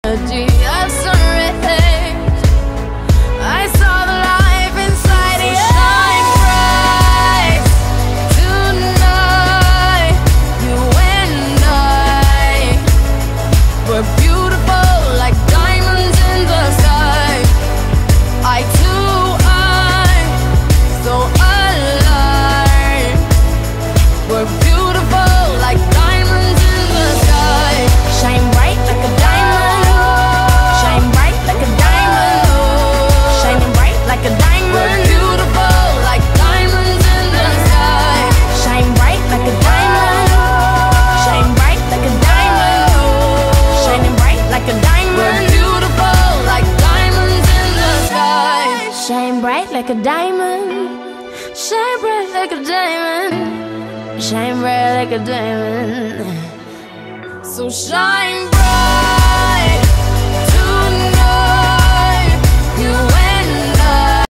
of sun rays, I saw the life inside you. Shine bright tonight. You and I were beautiful like diamonds in the sky. I too am so alive. We're beautiful like diamonds in the sky. Shine bright like a diamond. Shine bright like a diamond. Shining bright like a diamond. We're beautiful like diamonds in the sky. Shine bright like a diamond. Shine bright like a diamond. Shining bright like a diamond. We're beautiful like diamonds in the sky. Shine bright like a diamond. Shine bright like a diamond. Shine bright like a diamond. So shine bright.